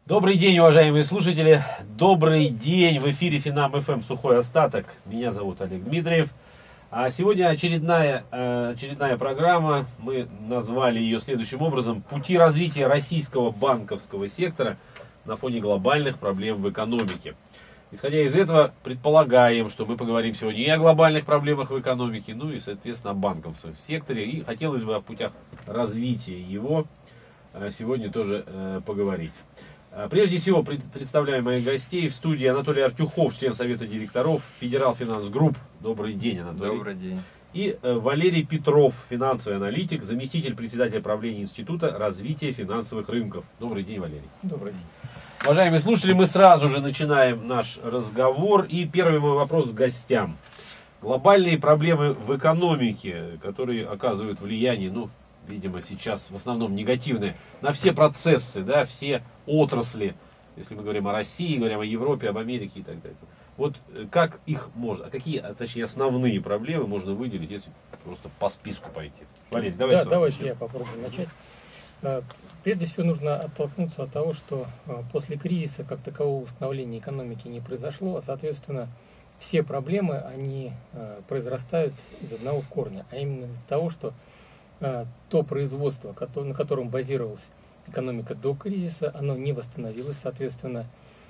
Добрый день, уважаемые слушатели. Добрый день. В эфире Финам ФМ «Сухой остаток». Меня зовут Олег Дмитриев. А сегодня очередная программа. Мы назвали ее следующим образом: «Пути развития российского банковского сектора на фоне глобальных проблем в экономике». Исходя из этого, предполагаем, что мы поговорим сегодня и о глобальных проблемах в экономике, ну и, соответственно, о банковском секторе. И хотелось бы о путях развития его сегодня тоже поговорить. Прежде всего, представляю моих гостей. В студии Анатолий Артюхов, член Совета директоров Федерал Финанс Групп. Добрый день, Анатолий. Добрый день. И Валерий Петров, финансовый аналитик, заместитель председателя правления Института развития финансовых рынков. Добрый день, Валерий. Добрый день. Уважаемые слушатели, мы сразу же начинаем наш разговор. И первый мой вопрос к гостям. Глобальные проблемы в экономике, которые оказывают влияние, видимо, сейчас в основном негативное, на все процессы, да, все отрасли, если мы говорим о России, говорим о Европе, об Америке и так далее. Вот как их можно, точнее, основные проблемы можно выделить, если просто по списку пойти? Валерий, давайте. Да, давайте я попробую начать. Прежде всего нужно оттолкнуться от того, что после кризиса как такового восстановления экономики не произошло, а соответственно все проблемы, они произрастают из одного корня, а именно из того, что то производство, на котором базировалась экономика до кризиса, оно не восстановилось. Соответственно,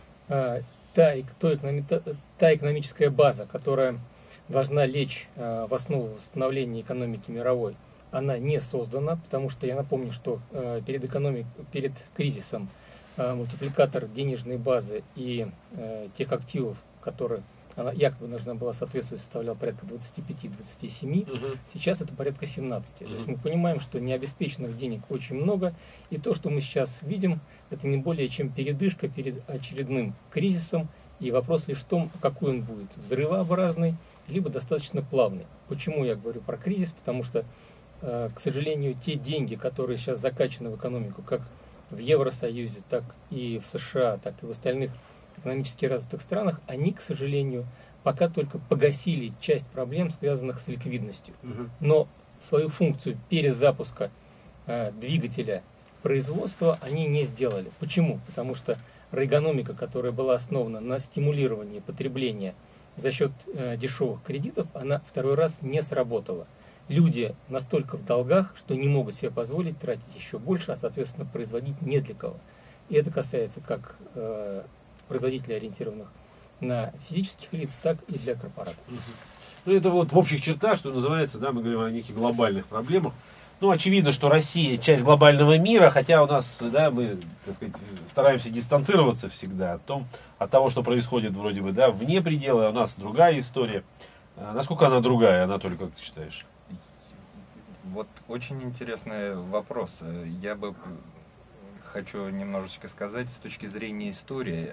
та экономическая база, которая должна лечь в основу восстановления экономики мировой, она не создана, потому что я напомню, что перед кризисом мультипликатор денежной базы и тех активов, которые она якобы должна была соответствовать, составлял порядка 25-27, сейчас это порядка 17. То есть мы понимаем, что необеспеченных денег очень много, и то, что мы сейчас видим, это не более чем передышка перед очередным кризисом, и вопрос лишь в том, какой он будет: взрывообразный, либо достаточно плавный. Почему я говорю про кризис? Потому что, к сожалению, те деньги, которые сейчас закачаны в экономику, как в Евросоюзе, так и в США, так и в остальных экономически развитых странах, они, к сожалению, пока только погасили часть проблем, связанных с ликвидностью. Но свою функцию перезапуска двигателя производства они не сделали. Почему? Потому что рейгономика, которая была основана на стимулировании потребления за счет дешевых кредитов, она второй раз не сработала. Люди настолько в долгах, что не могут себе позволить тратить еще больше, а, соответственно, производить не для кого. И это касается как производителей, ориентированных на физических лиц, так и для корпоратов. Это вот в общих чертах, что называется, да, мы говорим о неких глобальных проблемах. Очевидно, что Россия часть глобального мира, хотя у нас, да, мы, так сказать, стараемся дистанцироваться всегда от того, что происходит вроде бы, да, вне предела. У нас другая история. Насколько она другая, Анатолий, как ты считаешь? Вот очень интересный вопрос. Я бы хочу немножечко сказать с точки зрения истории.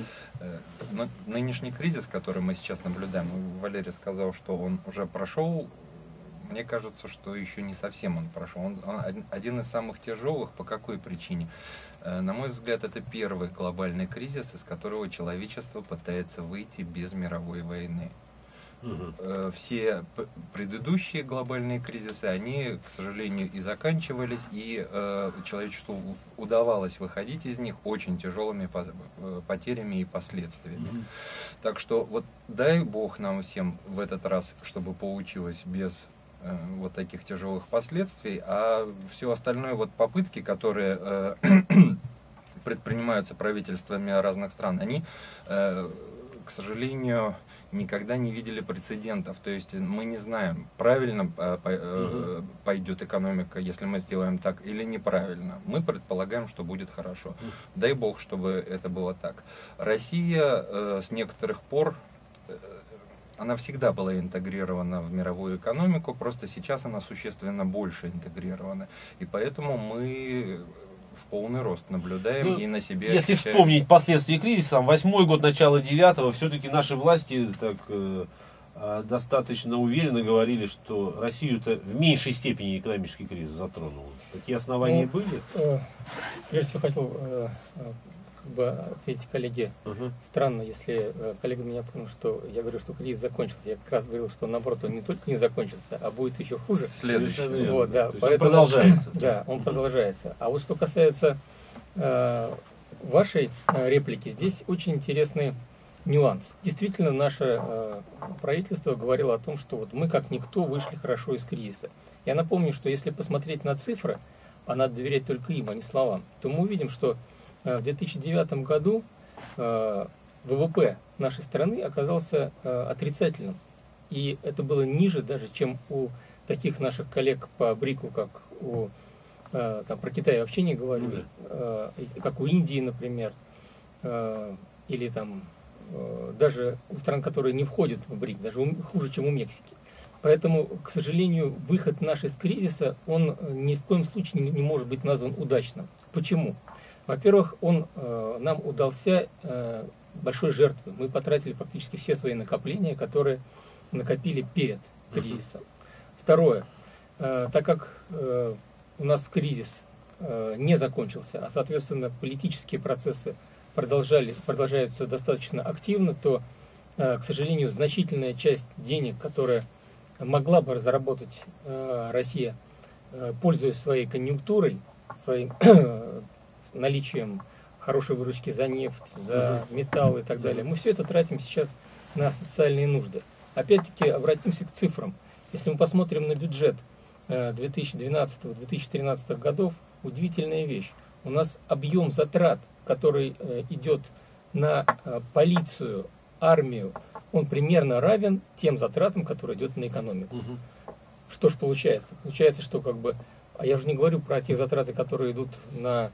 Но нынешний кризис, который мы сейчас наблюдаем, Валерий сказал, что он уже прошел. Мне кажется, что еще не совсем он прошел. Он один из самых тяжелых. По какой причине? На мой взгляд, это первый глобальный кризис, из которого человечество пытается выйти без мировой войны. Все предыдущие глобальные кризисы, они, к сожалению, и заканчивались, и человечеству удавалось выходить из них очень тяжелыми потерями и последствиями. Так что вот дай Бог нам всем в этот раз, чтобы получилось без вот таких тяжелых последствий, а все остальное, вот попытки, которые предпринимаются правительствами разных стран, они, к сожалению, никогда не видели прецедентов. То есть мы не знаем, правильно пойдет экономика, если мы сделаем так, или неправильно. Мы предполагаем, что будет хорошо. Дай Бог, чтобы это было так. Россия с некоторых пор, она всегда была интегрирована в мировую экономику, просто сейчас она существенно больше интегрирована. И поэтому мы в полный рост наблюдаем и на себе. Если вспомнить последствия кризиса, 8-й год, начало 9-го, все-таки наши власти достаточно уверенно говорили, что Россию-то в меньшей степени экономический кризис затронул. Такие основания были? Прежде всего хотел ответить коллеге. Странно, если коллега меня понял, что я говорю, что кризис закончился. Я как раз говорил, что наоборот, он не только не закончился, а будет еще хуже. Следующий. Вот, да, поэтому он продолжается. Да, он продолжается. А вот что касается вашей реплике здесь очень интересный нюанс. Действительно, наше правительство говорило о том, что вот мы как никто вышли хорошо из кризиса. Я напомню, что если посмотреть на цифры, а надо доверять только им, а не словам, то мы увидим, что в 2009 году ВВП нашей страны оказался отрицательным. И это было ниже даже, чем у таких наших коллег по БРИКу, как у, там, про Китай я вообще не говорю, как у Индии, например, или там даже у стран, которые не входят в БРИК, даже хуже, чем у Мексики. Поэтому, к сожалению, выход наш из кризиса, он ни в коем случае не может быть назван удачным. Почему? Во-первых, он нам удался большой жертвой. Мы потратили практически все свои накопления, которые накопили перед кризисом. Второе. Так как у нас кризис не закончился, а, соответственно, политические процессы продолжаются достаточно активно, то, к сожалению, значительная часть денег, которая могла бы разработать Россия, пользуясь своей конъюнктурой, своим наличием хорошей выручки за нефть, за металл и так далее, мы все это тратим сейчас на социальные нужды. Опять-таки обратимся к цифрам. Если мы посмотрим на бюджет 2012-2013 годов, удивительная вещь. У нас объем затрат, который идет на полицию, армию, он примерно равен тем затратам, которые идут на экономику. Что ж получается? Получается, что как бы, а я уже не говорю про те затраты, которые идут на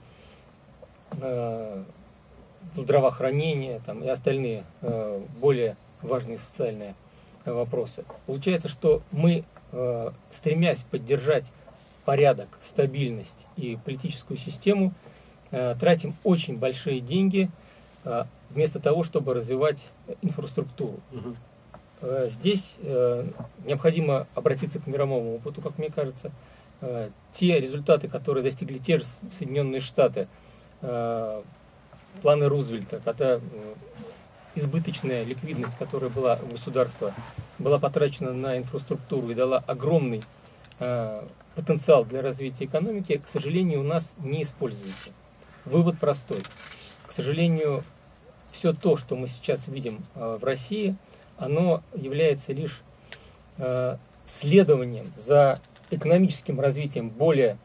здравоохранение там, и остальные более важные социальные вопросы. Получается, что мы, стремясь поддержать порядок, стабильность и политическую систему, тратим очень большие деньги вместо того, чтобы развивать инфраструктуру. Здесь необходимо обратиться к мировому опыту, как мне кажется. Те результаты, которые достигли те же Соединенные Штаты, планы Рузвельта, когда избыточная ликвидность, которая была у государства, была потрачена на инфраструктуру и дала огромный потенциал для развития экономики, к сожалению, у нас не используется. Вывод простой. К сожалению, все то, что мы сейчас видим в России, оно является лишь следованием за экономическим развитием более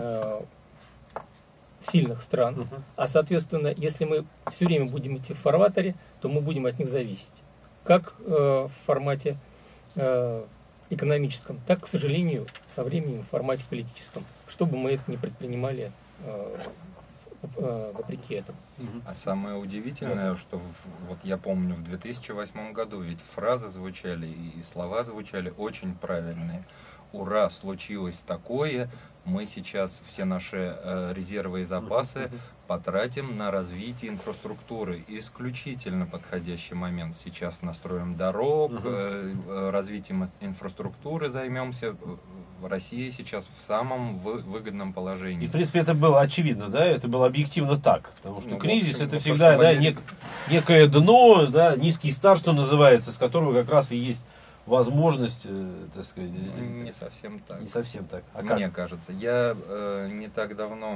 сильных стран, а соответственно, если мы все время будем идти в фарватере, то мы будем от них зависеть. Как в формате экономическом, так, к сожалению, со временем в формате политическом, чтобы мы это не предпринимали вопреки этому. А самое удивительное, что вот я помню, в 2008 году ведь фразы звучали и слова звучали очень правильные. Ура, случилось такое, мы сейчас все наши резервы и запасы потратим на развитие инфраструктуры. Исключительно подходящий момент. Сейчас настроим дорог, развитием инфраструктуры займемся. Россия сейчас в самом выгодном положении. И, в принципе, это было очевидно, да? Это было объективно так. Потому что кризис, общем, это всегда да, некое дно, да, низкий старт, что называется, с которого как раз и есть возможность, так сказать... Не совсем так. Не совсем так. А мне как? кажется. Я не так давно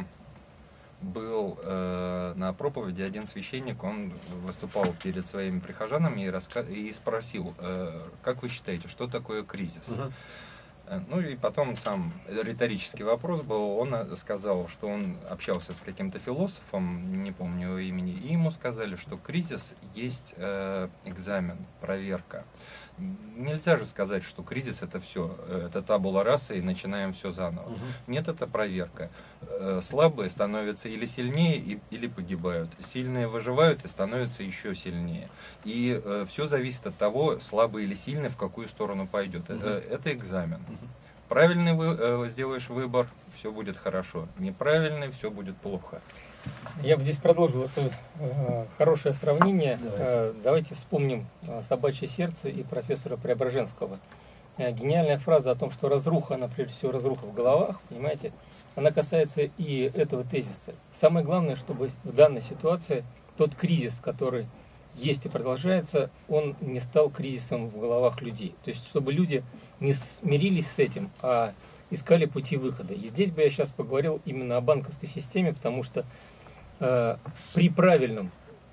был на проповеди, один священник, он выступал перед своими прихожанами и спросил, как вы считаете, что такое кризис? Ну и потом сам риторический вопрос был, он сказал, что он общался с каким-то философом, не помню его имени, и ему сказали, что кризис есть экзамен, проверка. Нельзя же сказать, что кризис это все, это табула раса и начинаем все заново. Нет, это проверка. Слабые становятся или сильнее, или погибают. Сильные выживают и становятся еще сильнее. И все зависит от того, слабый или сильный, в какую сторону пойдет. Это экзамен. Правильный сделаешь выбор, все будет хорошо. Неправильный, все будет плохо. Я бы здесь продолжил это хорошее сравнение. Давайте вспомним «Собачье сердце» и профессора Преображенского. Гениальная фраза о том, что разруха, она прежде всего разруха в головах, понимаете, она касается и этого тезиса. Самое главное, чтобы в данной ситуации тот кризис, который есть и продолжается, он не стал кризисом в головах людей. То есть, чтобы люди не смирились с этим, а искали пути выхода. И здесь бы я сейчас поговорил именно о банковской системе, потому что при правильном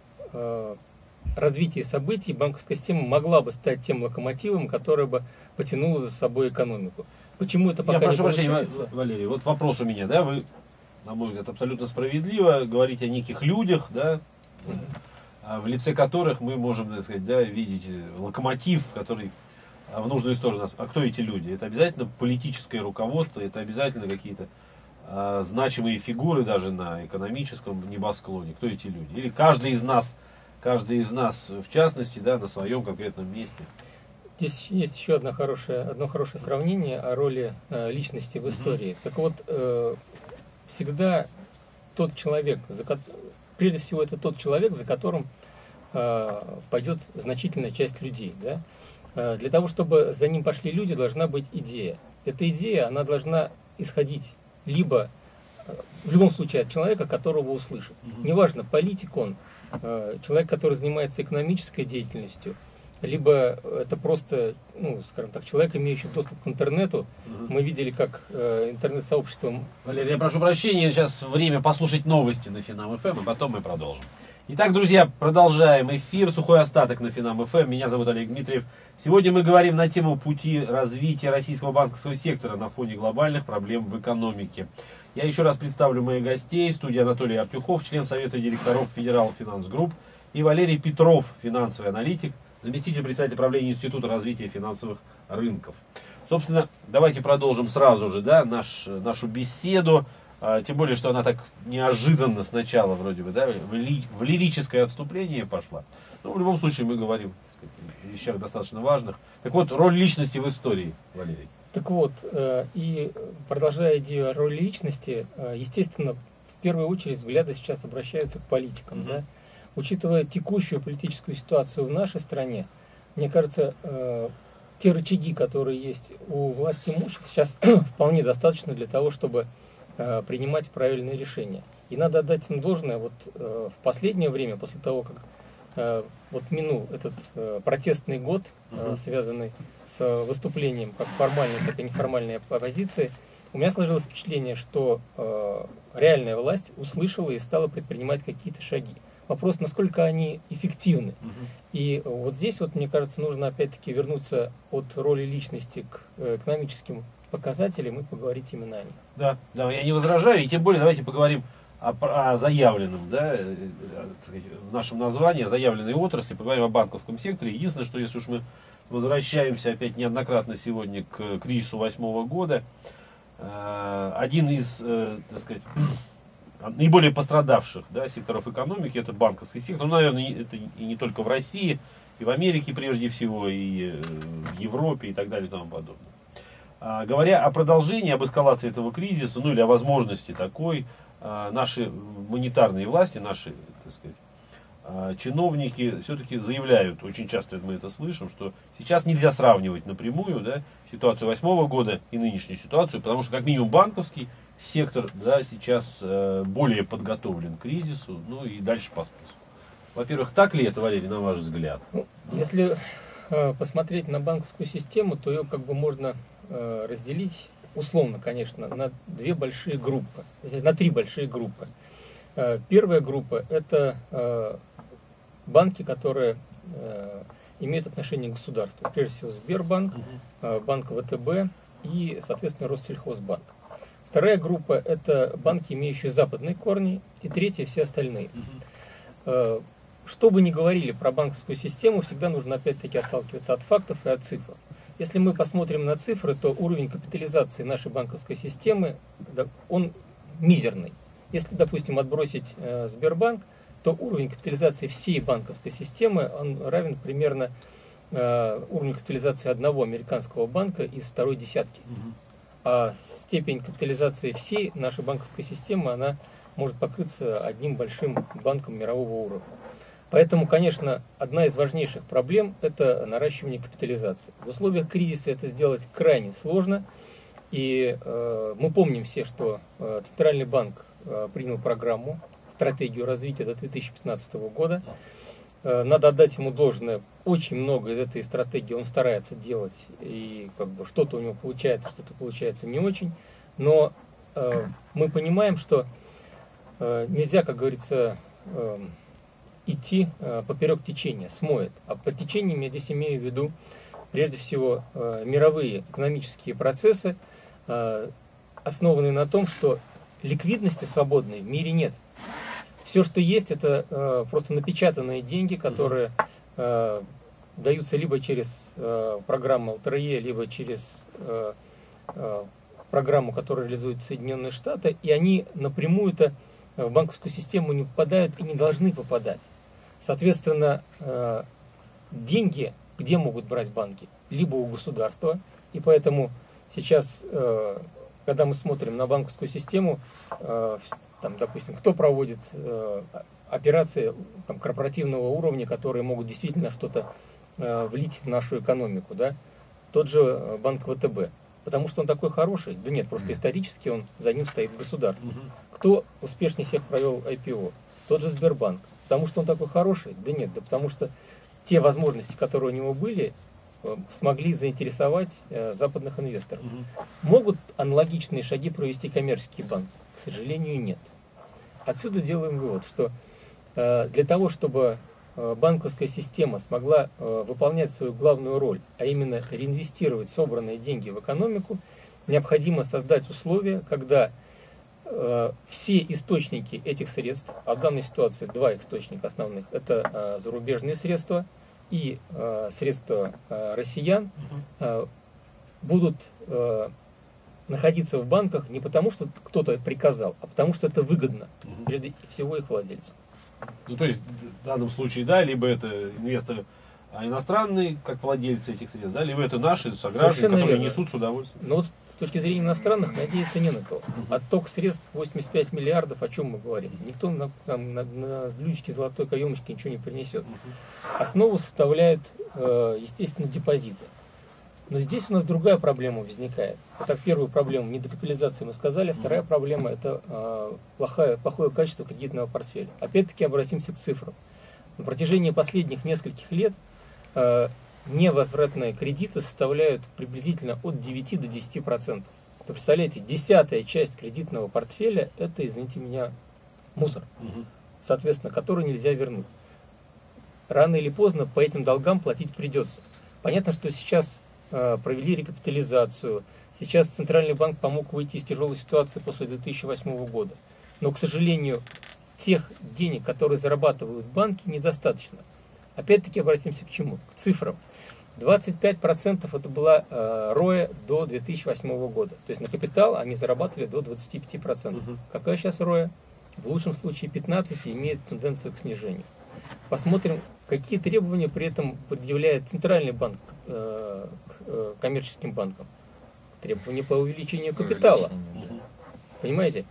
развитии событий банковская система могла бы стать тем локомотивом, который бы потянул за собой экономику. Почему это пока не получается? Я прошу прощения, Валерий, вот вопрос у меня, да, вы, на мой взгляд, абсолютно справедливо говорите о неких людях, да, в лице которых мы можем, так сказать, да, видеть локомотив, который в нужную сторону нас. А кто эти люди? Это обязательно политическое руководство, это обязательно какие-то значимые фигуры даже на экономическом небосклоне. Кто эти люди? Или каждый из нас в частности, да, на своем конкретном месте. Здесь есть еще одно хорошее сравнение о роли личности в истории. Так вот, всегда тот человек, прежде всего это тот человек, за которым пойдет значительная часть людей. Да? Для того, чтобы за ним пошли люди, должна быть идея. Эта идея, она должна исходить либо, в любом случае, от человека, которого услышит. Неважно, политик он, человек, который занимается экономической деятельностью, либо это просто, ну, скажем так, человек, имеющий доступ к интернету. Мы видели, как интернет-сообщество... Валерий, я прошу прощения, сейчас время послушать новости на Финам ФМ, и потом мы продолжим. Итак, друзья, продолжаем эфир. Сухой остаток на Финам ФМ. Меня зовут Олег Дмитриев. Сегодня мы говорим на тему пути развития российского банковского сектора на фоне глобальных проблем в экономике. Я еще раз представлю моих гостей. В студии Анатолий Артюхов, член Совета директоров Федерал Финанс Групп, и Валерий Петров, финансовый аналитик, заместитель председателя правления Института развития финансовых рынков. Собственно, давайте продолжим сразу же, да, нашу беседу. Тем более, что она так неожиданно сначала вроде бы, да, в лирическое отступление пошла. Но в любом случае мы говорим, так сказать, о вещах достаточно важных. Так вот, роль личности в истории, Валерий. Так вот, и продолжая идею о роли личности, естественно, в первую очередь взгляды сейчас обращаются к политикам. Да? Учитывая текущую политическую ситуацию в нашей стране, мне кажется, те рычаги, которые есть у власти имущих, сейчас вполне достаточно для того, чтобы принимать правильные решения. И надо отдать им должное, вот в последнее время, после того, как вот минул этот протестный год, связанный с выступлением как формальной, так и неформальной оппозиции, у меня сложилось впечатление, что реальная власть услышала и стала предпринимать какие-то шаги. Вопрос, насколько они эффективны. И вот здесь, вот, мне кажется, нужно опять-таки вернуться от роли личности к экономическим показателям и поговорить именно о них. Да, я не возражаю, и тем более давайте поговорим о заявленном, да, в нашем названии, о заявленной отрасли, поговорим о банковском секторе. Единственное, что если уж мы возвращаемся опять неоднократно сегодня к кризису 2008 года, один из, так сказать, наиболее пострадавших, да, секторов экономики — это банковский сектор. Ну, наверное, это и не только в России, и в Америке прежде всего, и в Европе, и так далее, и тому подобное. Говоря о продолжении, об эскалации этого кризиса, ну или о возможности такой, наши монетарные власти, наши, так сказать, чиновники все-таки заявляют, очень часто мы это слышим, что сейчас нельзя сравнивать напрямую, да, ситуацию 2008 года и нынешнюю ситуацию, потому что как минимум банковский сектор, да, сейчас более подготовлен к кризису, ну и дальше по списку. Во-первых, так ли это, Валерий, на ваш взгляд? Если посмотреть на банковскую систему, то ее как бы можно разделить условно, конечно, на две большие группы, на три большие группы. Первая группа — это банки, которые имеют отношение к государству. Прежде всего Сбербанк, Банк ВТБ и, соответственно, Россельхозбанк. Вторая группа — это банки, имеющие западные корни. И третья — все остальные. Что бы ни говорили про банковскую систему, всегда нужно опять-таки отталкиваться от фактов и от цифр. Если мы посмотрим на цифры, то уровень капитализации нашей банковской системы, он мизерный. Если, допустим, отбросить Сбербанк, то уровень капитализации всей банковской системы он равен примерно уровню капитализации одного американского банка из второй десятки. А степень капитализации всей нашей банковской системы, она может покрыться одним большим банком мирового уровня. Поэтому, конечно, одна из важнейших проблем – это наращивание капитализации. В условиях кризиса это сделать крайне сложно. И мы помним все, что Центральный банк принял программу, стратегию развития до 2015 года. Надо отдать ему должное. Очень много из этой стратегии он старается делать. И как бы что-то у него получается, что-то получается не очень. Но мы понимаем, что нельзя, как говорится, идти поперек течения, смоет. А под течением я здесь имею в виду, прежде всего, мировые экономические процессы, основанные на том, что ликвидности свободной в мире нет. Все, что есть, это просто напечатанные деньги, которые даются либо через программу ЛТРЕ, либо через программу, которую реализуют Соединенные Штаты, и они напрямую-то в банковскую систему не попадают и не должны попадать. Соответственно, деньги где могут брать банки? Либо у государства, и поэтому сейчас, когда мы смотрим на банковскую систему, там, допустим, кто проводит операции там, корпоративного уровня, которые могут действительно что-то влить в нашу экономику, да? Тот же банк ВТБ. Потому что он такой хороший? Да нет, просто исторически за ним стоит государство. Кто успешнее всех провел IPO? Тот же Сбербанк. Потому что он такой хороший? Да нет, да потому что те возможности, которые у него были, смогли заинтересовать западных инвесторов. Могут аналогичные шаги провести коммерческие банки? К сожалению, нет. Отсюда делаем вывод, что для того, чтобы банковская система смогла выполнять свою главную роль, а именно реинвестировать собранные деньги в экономику, необходимо создать условия, когда все источники этих средств, а в данной ситуации два источника основных, это зарубежные средства и средства россиян, будут находиться в банках не потому, что кто-то приказал, а потому, что это выгодно, прежде всего их владельцам. Ну, то есть, в данном случае, да, либо это инвесторы иностранные, как владельцы этих средств, да, либо это наши сограждане, которые несут с удовольствием. Но вот с точки зрения иностранных надеяться не на кого. Отток средств 85 миллиардов, о чем мы говорим? Никто на блюдечке золотой каемочки ничего не принесет. Основу составляют, естественно, депозиты. Но здесь у нас другая проблема возникает. Итак, первую проблему недокапитализации мы сказали, вторая проблема это плохое качество кредитного портфеля. Опять-таки обратимся к цифрам. На протяжении последних нескольких лет невозвратные кредиты составляют приблизительно от 9 до 10%. То представляете, 10-я часть кредитного портфеля это, извините меня, мусор, соответственно, который нельзя вернуть. Рано или поздно по этим долгам платить придется. Понятно, что сейчас провели рекапитализацию. Сейчас Центральный банк помог выйти из тяжелой ситуации после 2008 года. Но, к сожалению, тех денег, которые зарабатывают банки, недостаточно. Опять-таки обратимся к чему? К цифрам. 25% это была РОЭ до 2008 года. То есть на капитал они зарабатывали до 25%. Какая сейчас РОЭ? В лучшем случае 15% и имеет тенденцию к снижению. Посмотрим, какие требования при этом предъявляет Центральный банк к коммерческим банкам. Требования по увеличению капитала. Понимаете?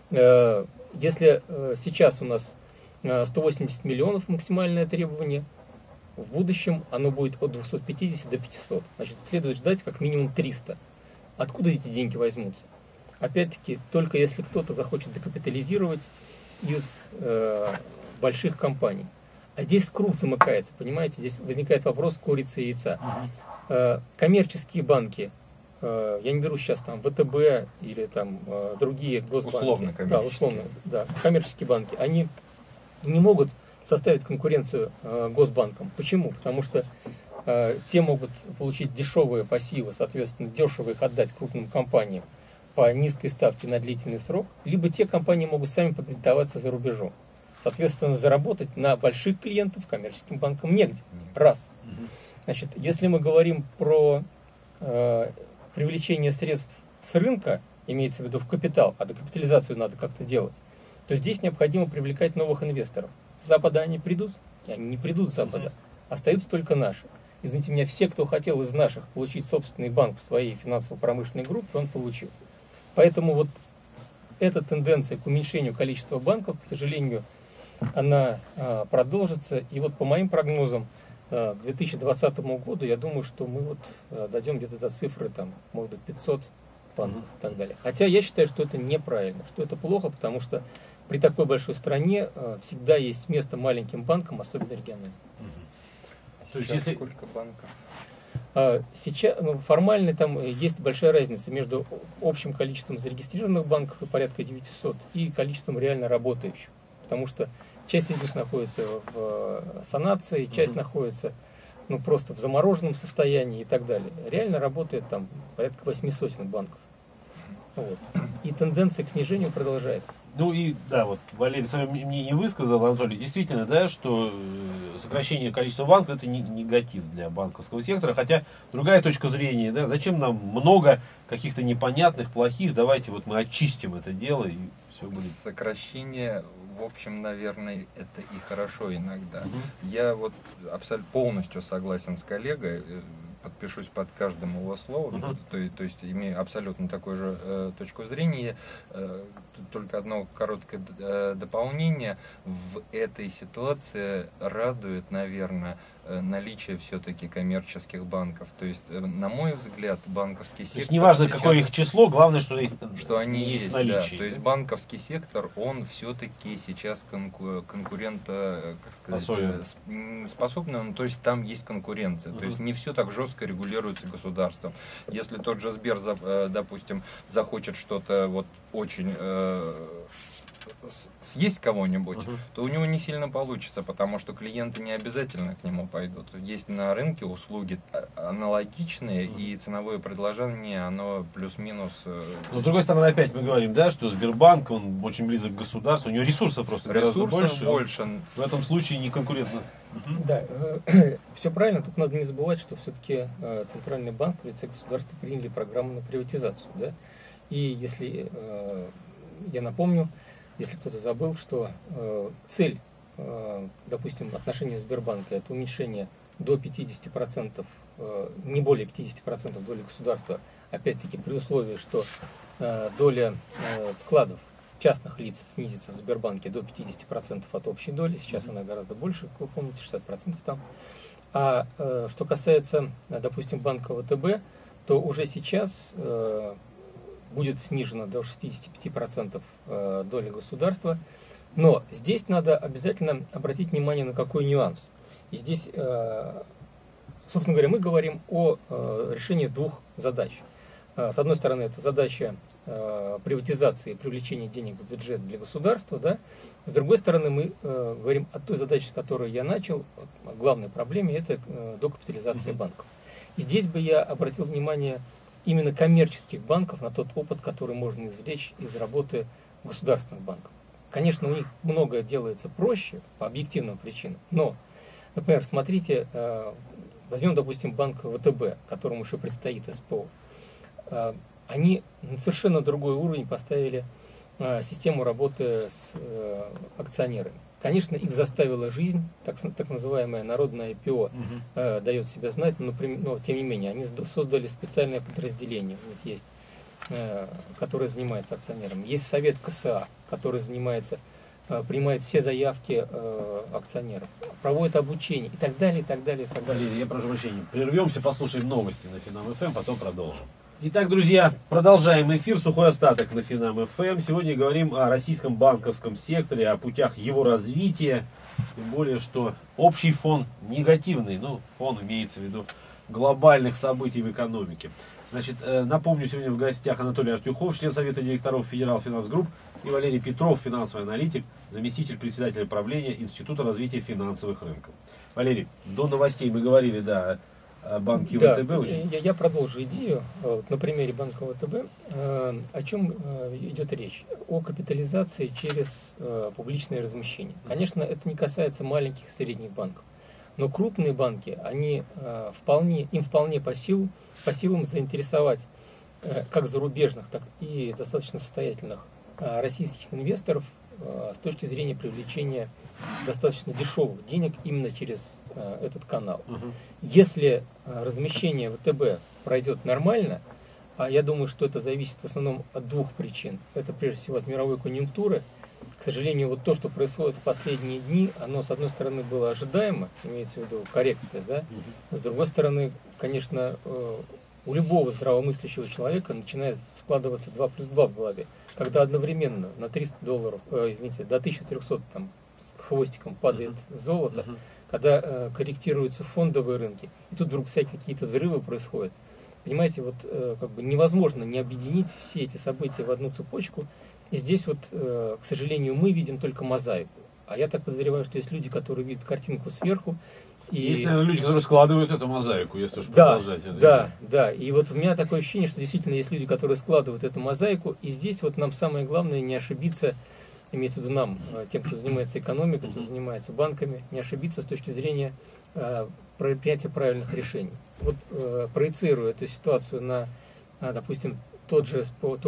Если сейчас у нас 180 миллионов максимальное требование, в будущем оно будет от 250 до 500. Значит, следует ждать как минимум 300. Откуда эти деньги возьмутся? Опять-таки, только если кто-то захочет декапитализировать из больших компаний. А здесь круг замыкается, понимаете? Здесь возникает вопрос курицы и яйца. Коммерческие банки, я не беру сейчас там ВТБ или там другие госбанки. Условно коммерческие. Коммерческие банки, они не могут составить конкуренцию госбанкам. Почему? Потому что те могут получить дешевые пассивы, соответственно, дешево их отдать крупным компаниям по низкой ставке на длительный срок, либо те компании могут сами покредитоваться за рубежом. Соответственно, заработать на больших клиентов коммерческим банкам негде. Раз. Значит, если мы говорим про привлечение средств с рынка, имеется в виду в капитал, а декапитализацию надо как-то делать, то здесь необходимо привлекать новых инвесторов. С Запада они придут? Они не придут с Запада. Остаются только наши. Извините меня, все, кто хотел из наших получить собственный банк в своей финансово-промышленной группе, он получил. Поэтому вот эта тенденция к уменьшению количества банков, к сожалению, она продолжится. И вот по моим прогнозам, к 2020 году, я думаю, что мы вот дойдем где-то до цифры, там, может быть, 500 банков и так далее. Хотя я считаю, что это неправильно, что это плохо, потому что при такой большой стране всегда есть место маленьким банкам, особенно региональным. Сейчас сколько банков? Сейчас формально там есть большая разница между общим количеством зарегистрированных банков, порядка 900, и количеством реально работающих. Потому что часть из них находится в санации, часть находится просто в замороженном состоянии и так далее. Реально работает там порядка 800 банков. Вот. И тенденция к снижению продолжается. Ну и да, вот Валерий свое мнение высказал, Анатолий, действительно, да, что сокращение количества банков это негатив для банковского сектора, хотя другая точка зрения, да, зачем нам много каких-то непонятных, плохих, давайте вот мы очистим это дело и все будет. Сокращение, в общем, наверное, это и хорошо иногда. Я вот абсолютно полностью согласен с коллегой, подпишусь под каждым его словом, то есть имею абсолютно такую же точку зрения. Только одно короткое дополнение. В этой ситуации радует, наверное, наличие все-таки коммерческих банков. То есть, на мой взгляд, банковский сектор... То есть, неважно, какое их число, главное, что они есть. Наличие, да. То есть, банковский сектор, он все-таки сейчас конкурент, как сказать, способный, то есть, там есть конкуренция. То есть, не все так жестко регулируется государством. Если тот же Сбер, допустим, захочет что-то вот очень... съесть кого-нибудь, то у него не сильно получится, потому что клиенты не обязательно к нему пойдут. Есть на рынке услуги аналогичные, и ценовое предложение, оно плюс-минус... Но с другой стороны, опять мы говорим, да, что Сбербанк, он очень близок к государству, у него ресурсов просто гораздо больше. В этом случае не конкурентно. Да, все правильно, тут надо не забывать, что все-таки Центральный банк в лице государства приняли программу на приватизацию, да, и если, я напомню, если кто-то забыл, что цель, допустим, отношения Сбербанка – это уменьшение до 50%, не более 50% доли государства, опять-таки при условии, что доля вкладов частных лиц снизится в Сбербанке до 50% от общей доли, сейчас она гораздо больше, как вы помните, 60% там. А что касается, допустим, банка ВТБ, то уже сейчас будет снижена до 65% доли государства. Но здесь надо обязательно обратить внимание на какой нюанс. И здесь, собственно говоря, мы говорим о решении двух задач. С одной стороны, это задача приватизации и привлечения денег в бюджет для государства. Да? С другой стороны, мы говорим о той задаче, с которой я начал, о главной проблеме, это докапитализация банков. И здесь бы я обратил внимание именно коммерческих банков на тот опыт, который можно извлечь из работы государственных банков. Конечно, у них многое делается проще по объективным причинам, но, например, смотрите, возьмем, допустим, банк ВТБ, которому еще предстоит СПО. Они на совершенно другой уровень поставили систему работы с акционерами. Конечно, их заставила жизнь, так называемое народное IPO дает себя знать, но тем не менее, они создали специальное подразделение, у них есть, которое занимается акционерами. Есть совет КСА, который принимает все заявки акционеров, проводит обучение и так далее, и так далее, и так далее. Валерий, я прошу прощения, прервемся, послушаем новости на Финам ФМ, потом продолжим. Итак, друзья, продолжаем эфир «Сухой остаток» на Финам ФМ. Сегодня говорим о российском банковском секторе, о путях его развития. Тем более, что общий фон негативный. Фон имеется в виду глобальных событий в экономике. Значит, напомню, сегодня в гостях Анатолий Артюхов, член Совета директоров Федерал Финанс Групп, и Валерий Петров, финансовый аналитик, заместитель председателя правления Института развития финансовых рынков. Валерий, до новостей мы говорили, да, о банке ВТБ. Я продолжу идею на примере банка ВТБ. О чем идет речь? О капитализации через публичное размещение. Конечно, это не касается маленьких и средних банков. Но крупные банки, им вполне по силам заинтересовать как зарубежных, так и достаточно состоятельных российских инвесторов с точки зрения привлечения достаточно дешевых денег именно через этот канал. Если размещение ВТБ пройдет нормально, а я думаю, что это зависит в основном от двух причин. Это прежде всего от мировой конъюнктуры. К сожалению, вот то, что происходит в последние дни, оно, с одной стороны, было ожидаемо, имеется в виду коррекция, да? С другой стороны, конечно, у любого здравомыслящего человека начинает складываться 2 плюс 2 в голове. Когда одновременно на $300, до 1300 там, с хвостиком падает золото, когда корректируются фондовые рынки, и тут вдруг всякие какие-то взрывы происходят. Понимаете, вот как бы невозможно не объединить все эти события в одну цепочку. И здесь вот, к сожалению, мы видим только мозаику. А я так подозреваю, что есть люди, которые видят картинку сверху. И... Есть, наверное, люди, которые складывают эту мозаику, если уж Да, продолжать это. да. И вот у меня такое ощущение, что действительно есть люди, которые складывают эту мозаику. И здесь вот нам самое главное не ошибиться, имеется в виду нам, тем, кто занимается экономикой, кто занимается банками, не ошибиться с точки зрения принятия правильных решений. Вот проецируя эту ситуацию на, допустим, тот же СПО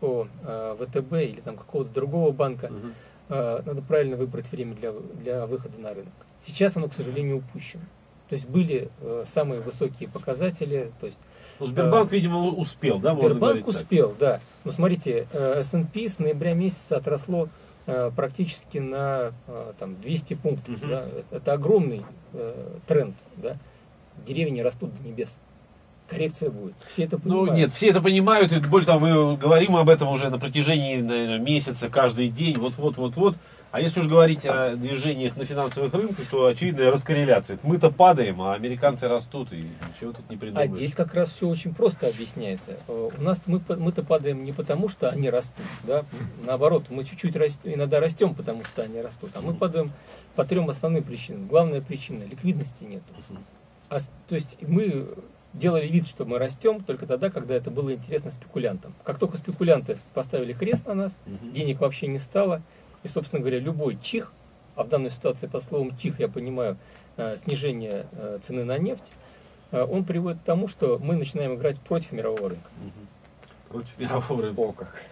ВТБ или там какого-то другого банка, надо правильно выбрать время для выхода на рынок. Сейчас оно, к сожалению, упущено. То есть были самые высокие показатели. То есть, Сбербанк, видимо, успел, да? Сбербанк успел, да. Но смотрите, S&P с ноября месяца отросло практически на 200 пунктов. Да? Это огромный тренд. Да? Деревья не растут до небес. Коррекция будет. Все это понимают. Ну нет, все это понимают, и более того, мы говорим об этом уже на протяжении, наверное, месяца, каждый день, вот. А если уж говорить о движениях на финансовых рынках, то очевидная раскорреляция. Мы-то падаем, а американцы растут, и ничего тут не придумаешь. А здесь как раз все очень просто объясняется. У нас мы-то падаем не потому, что они растут, да? Наоборот, мы чуть-чуть иногда растем, потому что они растут, а мы падаем по 3 основным причинам. Главная причина — ликвидности нет. То есть мы делали вид, что мы растем только тогда, когда это было интересно спекулянтам. Как только спекулянты поставили крест на нас, денег вообще не стало. И, собственно говоря, любой чих, а в данной ситуации под словом чих я понимаю снижение цены на нефть, он приводит к тому, что мы начинаем играть против мирового рынка. Против мирового рынка. О, как.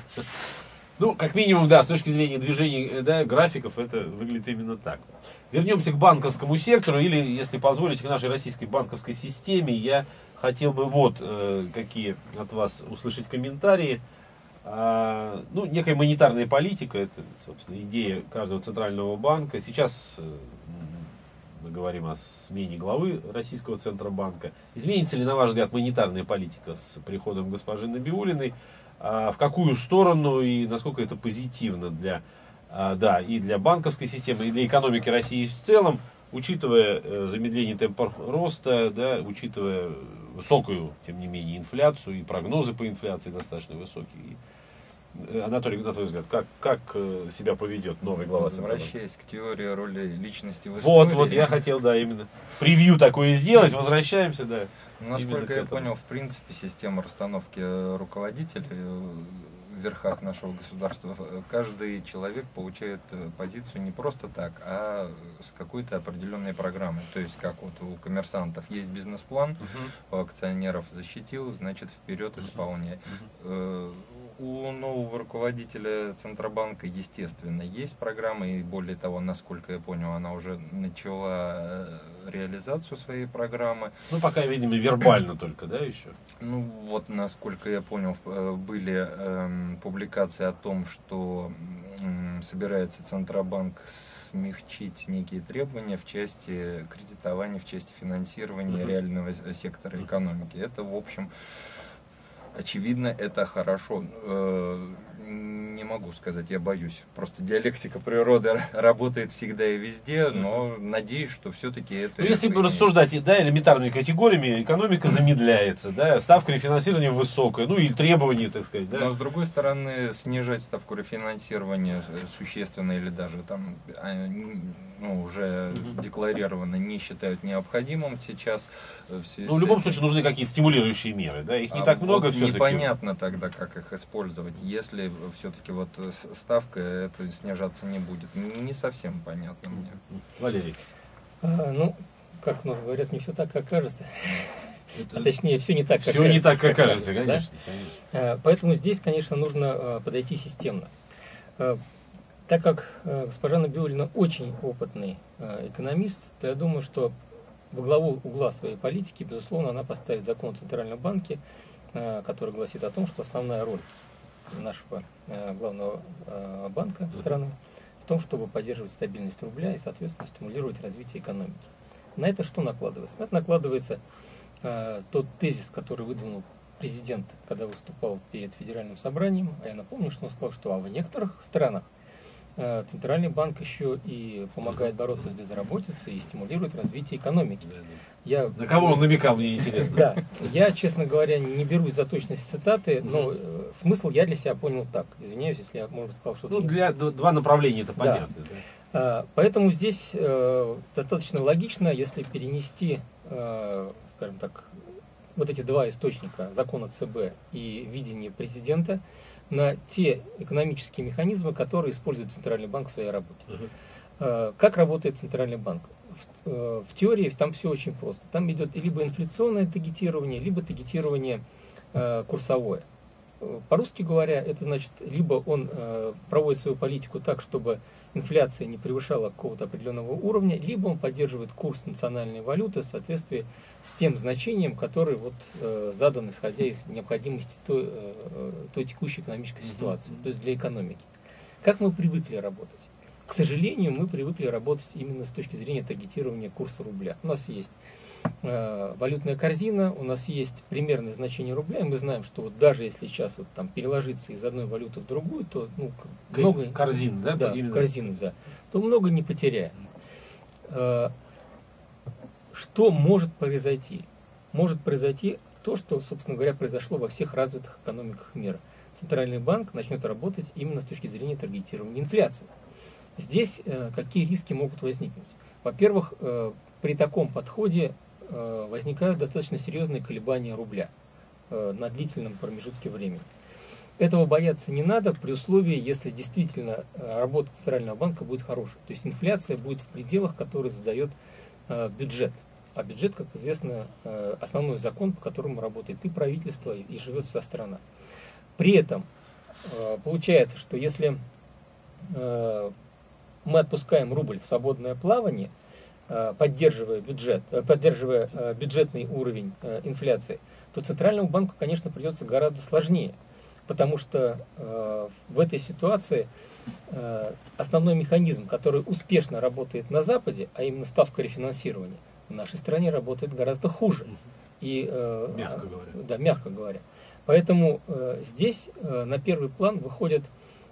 Ну, как минимум, да, с точки зрения движений, да, графиков, это выглядит именно так. Вернемся к банковскому сектору, или, если позволите, к нашей российской банковской системе. Я хотел бы какие от вас услышать комментарии. Некая монетарная политика, это, собственно, идея каждого центрального банка. Сейчас мы говорим о смене главы Российского Центробанка. Изменится ли, на ваш взгляд, монетарная политика с приходом госпожи Набиуллиной? В какую сторону и насколько это позитивно и для банковской системы, и для экономики России в целом, учитывая замедление темпа роста, да, учитывая высокую, тем не менее, инфляцию, и прогнозы по инфляции достаточно высокие. Анатолий, на твой взгляд, как себя поведет новый глава Центробанка? Возвращаясь к теории роли личности в истории. Вот, я хотел, да, именно превью такое сделать, возвращаемся, да. Насколько я понял, в принципе, система расстановки руководителей в верхах нашего государства, каждый человек получает позицию не просто так, а с какой-то определенной программой. То есть, как вот у коммерсантов есть бизнес-план, у акционеров защитил, значит, вперед исполняй. У нового руководителя Центробанка, естественно, есть программа, и более того, насколько я понял, она уже начала реализацию своей программы. Ну, пока, видимо, вербально только, да, еще? Ну, вот, насколько я понял, были публикации о том, что собирается Центробанк смягчить некие требования в части кредитования, в части финансирования реального сектора экономики. Это, в общем, очевидно, это хорошо. Не могу сказать, я боюсь. Просто диалектика природы работает всегда и везде, но надеюсь, что все-таки это... Если рассуждать, да, элементарными категориями, экономика замедляется, да, ставка рефинансирования высокая, и требования, так сказать, да. Но с другой стороны, снижать ставку рефинансирования существенно или даже там уже декларированно не считают необходимым сейчас. В любом случае нужны какие-то стимулирующие меры, да, их не так много все-таки. Непонятно тогда, как их использовать, если все-таки вот ставка это снижаться не будет. Не совсем понятно мне. Валерий. Как у нас говорят, не все так, как кажется. Точнее, все не так, как все кажется. Не так, как кажется, конечно. Поэтому здесь, конечно, нужно подойти системно. Так как госпожа Набиуллина очень опытный экономист, то я думаю, что во главу угла своей политики, безусловно, она поставит закон о Центральном банке, который гласит о том, что основная роль нашего главного банка страны в том, чтобы поддерживать стабильность рубля и, соответственно, стимулировать развитие экономики. На это что накладывается? На это накладывается тот тезис, который выдвинул президент, когда выступал перед Федеральным собранием. А я напомню, что он сказал, что в некоторых странах Центральный банк еще и помогает бороться с безработицей и стимулирует развитие экономики. На кого он намекал, мне интересно. Да, я, честно говоря, не берусь за точность цитаты, но смысл я для себя понял так. Извиняюсь, если я, может быть, сказал что-то. Ну, для два направления это понятно. Да. Поэтому здесь достаточно логично, если перенести, скажем так, вот эти два источника, закона ЦБ и видение президента, на те экономические механизмы, которые использует Центральный банк в своей работе. Как работает Центральный банк? В теории там все очень просто. Там идет либо инфляционное таргетирование, либо таргетирование курсовое. По-русски говоря, это значит, либо он проводит свою политику так, чтобы инфляция не превышала какого-то определенного уровня, либо он поддерживает курс национальной валюты в соответствии с тем значением, которое задан, исходя из необходимости той текущей экономической ситуации, то есть для экономики. Как мы привыкли работать? К сожалению, мы привыкли работать именно с точки зрения таргетирования курса рубля. У нас есть валютная корзина, у нас есть примерное значение рубля, и мы знаем, что вот даже если сейчас вот там переложиться из одной валюты в другую, то много... Корзину, да? Да, корзину, да. То много не потеряем. Что может произойти? Может произойти то, что, собственно говоря, произошло во всех развитых экономиках мира. Центральный банк начнет работать именно с точки зрения таргетирования инфляции. Здесь какие риски могут возникнуть? Во-первых, при таком подходе возникают достаточно серьезные колебания рубля на длительном промежутке времени. Этого бояться не надо при условии, если действительно работа Центрального банка будет хорошей. То есть инфляция будет в пределах, которые задает бюджет. А бюджет, как известно, основной закон, по которому работает и правительство, и живет вся страна. При этом получается, что если мы отпускаем рубль в свободное плавание, поддерживая бюджетный уровень инфляции, то Центральному банку, конечно, придется гораздо сложнее. Потому что в этой ситуации основной механизм, который успешно работает на Западе, а именно ставка рефинансирования, в нашей стране работает гораздо хуже. И, мягко говоря. Да, мягко говоря. Поэтому здесь на первый план выходят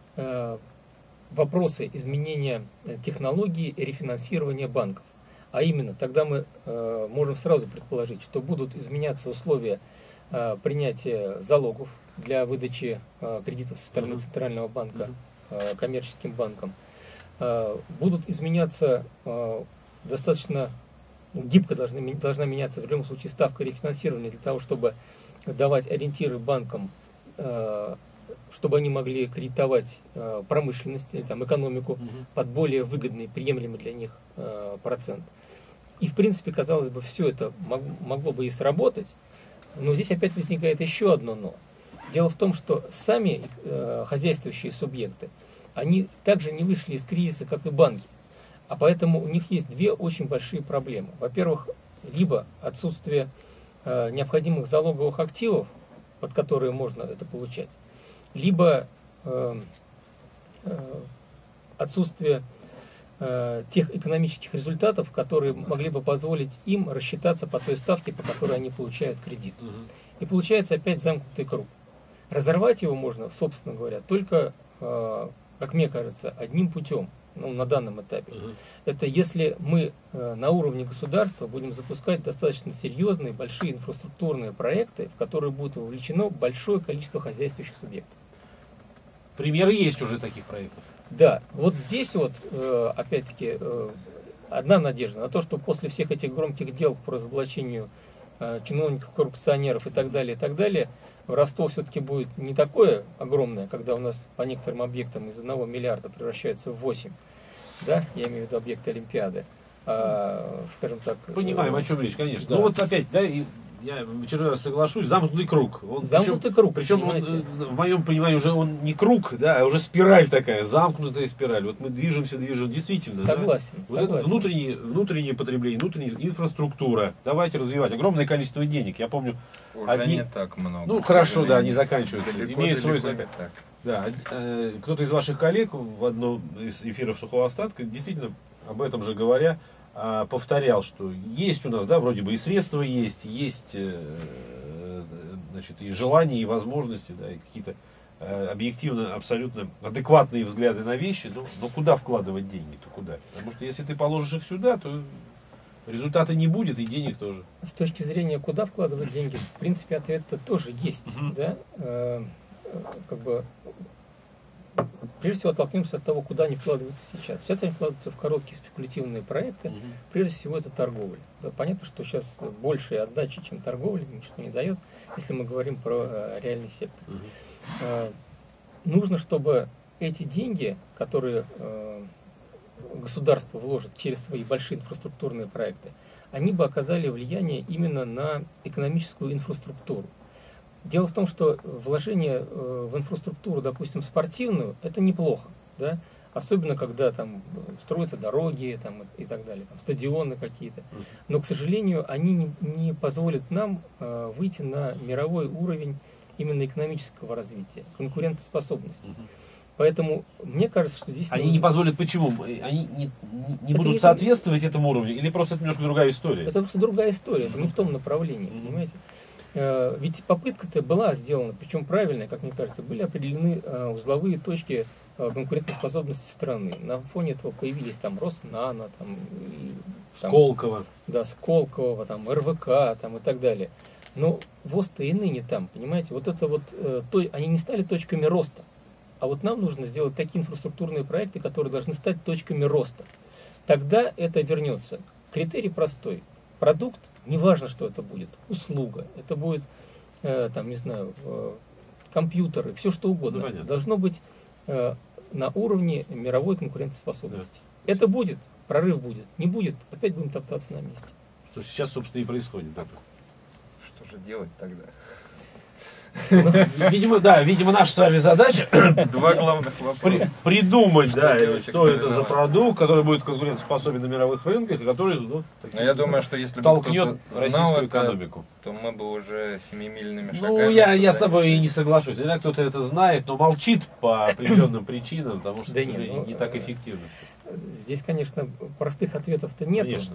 вопросы изменения технологии рефинансирования банков. А именно, тогда мы можем сразу предположить, что будут изменяться условия принятия залогов для выдачи кредитов со стороны Центрального банка коммерческим банкам. Будут изменяться достаточно гибко, должна меняться в любом случае ставка рефинансирования для того, чтобы давать ориентиры банкам, чтобы они могли кредитовать промышленность или там, экономику под более выгодный, приемлемый для них процент. И в принципе, казалось бы, все это могло бы и сработать, но здесь опять возникает еще одно но. Дело в том, что сами хозяйствующие субъекты, они также не вышли из кризиса, как и банки. А поэтому у них есть две очень большие проблемы. Во-первых, либо отсутствие необходимых залоговых активов, под которые можно это получать, либо отсутствие тех экономических результатов, которые могли бы позволить им рассчитаться по той ставке, по которой они получают кредит. И получается опять замкнутый круг. Разорвать его можно, собственно говоря, только, как мне кажется, одним путем, на данном этапе. Это если мы на уровне государства будем запускать достаточно серьезные, большие инфраструктурные проекты, в которые будет вовлечено большое количество хозяйствующих субъектов. Примеры есть уже таких проектов. Да, вот здесь вот, опять-таки, одна надежда на то, что после всех этих громких дел по разоблачению чиновников, коррупционеров и так далее, Ростов все-таки будет не такое огромное, когда у нас по некоторым объектам из 1 миллиарда превращается в 8, да, я имею в виду объекты Олимпиады, скажем так. Понимаем, о чем речь, конечно. Да. Ну вот опять, да, я в очередной раз соглашусь, замкнутый круг. Замкнутый круг. Причем он, в моем понимании уже он не круг, да, а уже спираль такая, замкнутая спираль. Вот мы движемся, действительно. Согласен. Да? Вот это внутреннее потребление, внутренняя инфраструктура. Давайте развивать. Огромное количество денег. Я помню. Уже не так много. Ну хорошо, да, они заканчиваются. Имеют свой так. Да, кто-то из ваших коллег в одном из эфиров «Сухого остатка», действительно, об этом же говоря, повторял, что есть у нас, да, вроде бы и средства есть, значит, и желания, и возможности, да, и какие-то объективно абсолютно адекватные взгляды на вещи, но куда вкладывать деньги-то, куда? Потому что если ты положишь их сюда, то результата не будет и денег тоже. С точки зрения, куда вкладывать деньги, в принципе, ответ-то тоже есть. Да? Как бы, прежде всего, оттолкнемся от того, куда они вкладываются сейчас. Сейчас они вкладываются в короткие спекулятивные проекты. Прежде всего, это торговля. Да, понятно, что сейчас большая отдача, чем торговля, ничто не дает, если мы говорим про реальный сектор. Нужно, чтобы эти деньги, которые государство вложит через свои большие инфраструктурные проекты, они бы оказали влияние именно на экономическую инфраструктуру. Дело в том, что вложение в инфраструктуру, допустим, спортивную, это неплохо, да? Особенно когда там строятся дороги там, и так далее, там, стадионы какие-то. Но, к сожалению, они не позволят нам выйти на мировой уровень именно экономического развития, конкурентоспособности. Поэтому мне кажется, что здесь... Они не позволят почему? Они не будут соответствовать этому уровню? Или просто это немножко другая история? Это просто другая история, это не в том направлении, понимаете? Ведь попытка-то была сделана, причем правильная, как мне кажется, были определены узловые точки конкурентоспособности страны. На фоне этого появились там Роснано, там, Сколково. Да, Сколково, там, РВК там, и так далее. Но ВОЗ-то и ныне там, понимаете? Вот это вот, они не стали точками роста. А вот нам нужно сделать такие инфраструктурные проекты, которые должны стать точками роста. Тогда это вернется. Критерий простой. Продукт, неважно, что это будет, услуга, это будет, там, не знаю, компьютеры, все что угодно, должно быть на уровне мировой конкурентоспособности. Да. Это будет, прорыв будет, не будет, опять будем топтаться на месте. Что сейчас, собственно, и происходит. Да? Что же делать тогда? Видимо, наша с вами задача два главных вопроса. Придумать, что это за продукт, который будет конкурентоспособен на мировых рынках, и который я думаю, что если бы толкнет российскую экономику, то мы бы уже семимильными шагами... Ну, я с тобой и не соглашусь. Иногда кто-то это знает, но молчит по определенным причинам, потому что не так эффективно. Здесь, конечно, простых ответов-то нет. Конечно.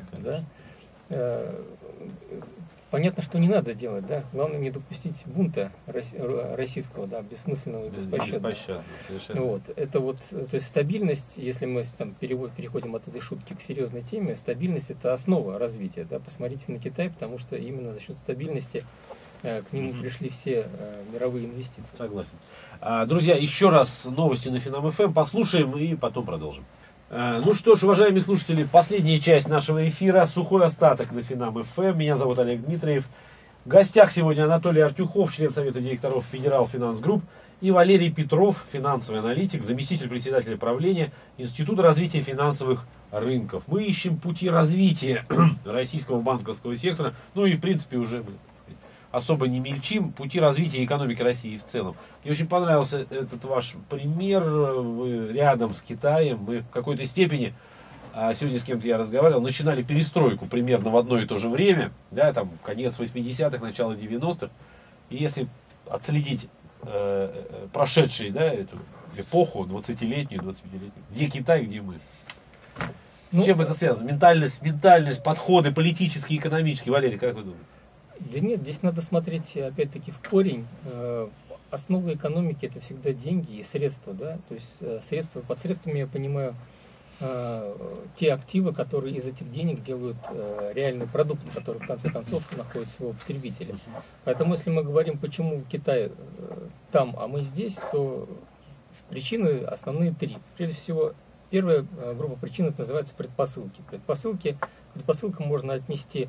Понятно, что не надо делать, да. Главное не допустить бунта российского, да, бессмысленного и беспощадного. Вот. Это вот, то есть стабильность, если мы там переходим от этой шутки к серьезной теме, стабильность это основа развития, да. Посмотрите на Китай, потому что именно за счет стабильности к нему пришли все мировые инвестиции. Согласен. Друзья, еще раз новости на Финам-ФМ послушаем и потом продолжим. Ну что ж, уважаемые слушатели, последняя часть нашего эфира, сухой остаток на Финам-ФМ. Меня зовут Олег Дмитриев. В гостях сегодня Анатолий Артюхов, член Совета директоров Федерал Финанс Групп, и Валерий Петров, финансовый аналитик, заместитель председателя правления Института развития финансовых рынков. Мы ищем пути развития российского банковского сектора, ну и в принципе уже особо не мельчим, пути развития экономики России в целом. Мне очень понравился этот ваш пример. Вы рядом с Китаем, мы в какой-то степени, сегодня с кем-то я разговаривал, начинали перестройку примерно в одно и то же время, да, там конец 80-х, начало 90-х. И если отследить прошедшие, да, эту эпоху, 20-летнюю, 25-летнюю, где Китай, где мы? С чем это связано? Ментальность, подходы политические, экономические. Валерий, как вы думаете? Да нет, здесь надо смотреть опять-таки в корень. Основа экономики это всегда деньги и средства, да. То есть под средствами я понимаю те активы, которые из этих денег делают реальный продукт, который в конце концов находит своего потребителя. Поэтому если мы говорим, почему Китай там, а мы здесь, то причины основные три. Прежде всего, первая группа причин это называется предпосылки. Предпосылкам можно отнести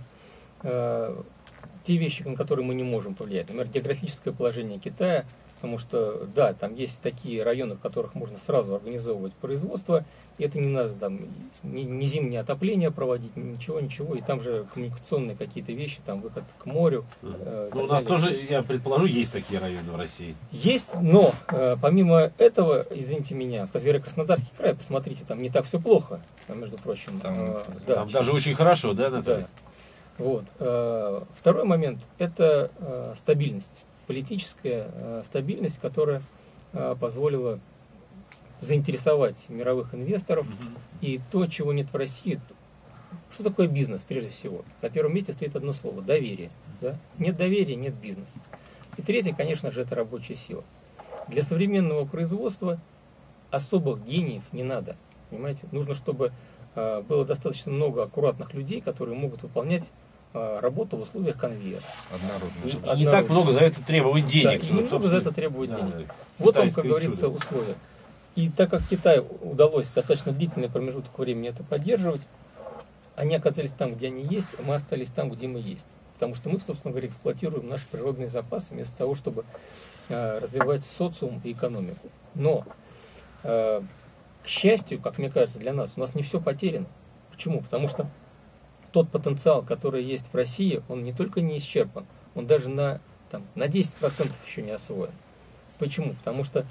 те вещи, на которые мы не можем повлиять. Например, географическое положение Китая, потому что, да, там есть такие районы, в которых можно сразу организовывать производство, и это не надо там ни зимнее отопление проводить, ничего, и там же коммуникационные какие-то вещи, там выход к морю. У нас тоже, я предположу, есть такие районы в России. Есть, но помимо этого, извините меня, Краснодарский край, посмотрите, там не так все плохо, между прочим. Там даже очень хорошо, да, Наталья? Да. Вот. Второй момент – это стабильность, политическая стабильность, которая позволила заинтересовать мировых инвесторов. И то, чего нет в России. Что такое бизнес, прежде всего? На первом месте стоит одно слово – доверие. Да? Нет доверия – нет бизнеса. И третье, конечно же, это рабочая сила. Для современного производства особых гениев не надо. Понимаете? Нужно, чтобы было достаточно много аккуратных людей, которые могут выполнять работу в условиях конвейера. Однородно. И не так много за это требовать денег. Да, и немного за это требовать денег. Вот вам, как говорится, условия. И так как Китаю удалось достаточно длительный промежуток времени это поддерживать, они оказались там, где они есть, мы остались там, где мы есть. Потому что мы, собственно говоря, эксплуатируем наши природные запасы вместо того, чтобы развивать социум и экономику. Но, к счастью, как мне кажется, для нас, у нас не все потеряно. Почему? Потому что тот потенциал, который есть в России, он не только не исчерпан, он даже на 10% еще не освоен. Почему? Потому что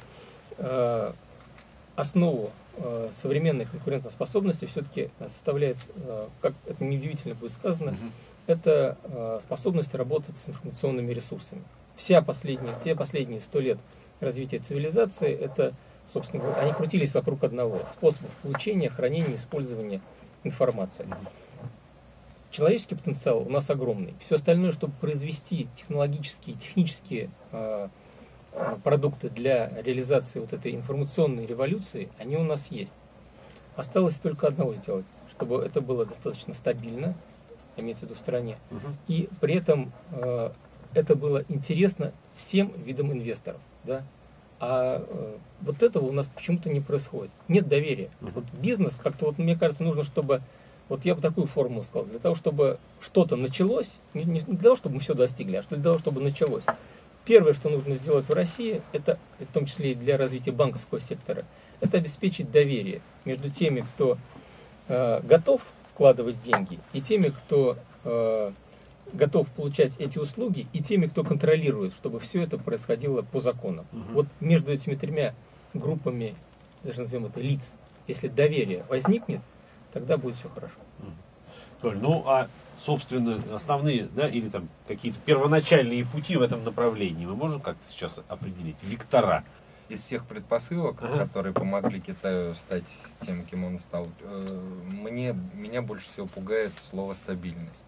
основу современной конкурентоспособности все-таки составляет, как это неудивительно будет сказано, это способность работать с информационными ресурсами. Все последние 100 лет развития цивилизации, это, собственно говоря, они крутились вокруг одного способа получения, хранения, использования информации. Человеческий потенциал у нас огромный. Все остальное, чтобы произвести технологические, технические продукты для реализации вот этой информационной революции, они у нас есть. Осталось только одного сделать, чтобы это было достаточно стабильно, имеется в виду в стране, и при этом это было интересно всем видам инвесторов. Да? А вот этого у нас почему-то не происходит. Нет доверия. Вот бизнес, как-то вот мне кажется, нужно, чтобы, вот я бы такую формулу сказал, для того, чтобы что-то началось, не для того, чтобы мы все достигли, а для того, чтобы началось. Первое, что нужно сделать в России, это, в том числе и для развития банковского сектора, это обеспечить доверие между теми, кто готов вкладывать деньги, и теми, кто готов получать эти услуги, и теми, кто контролирует, чтобы все это происходило по законам. Вот между этими тремя группами, даже назовем это лиц, если доверие возникнет, тогда будет все хорошо. Толь, ну а собственно основные, да, или там какие-то первоначальные пути в этом направлении мы можем как-то сейчас определить? Вектора. Из всех предпосылок, которые помогли Китаю стать тем, кем он стал, меня больше всего пугает слово «стабильность».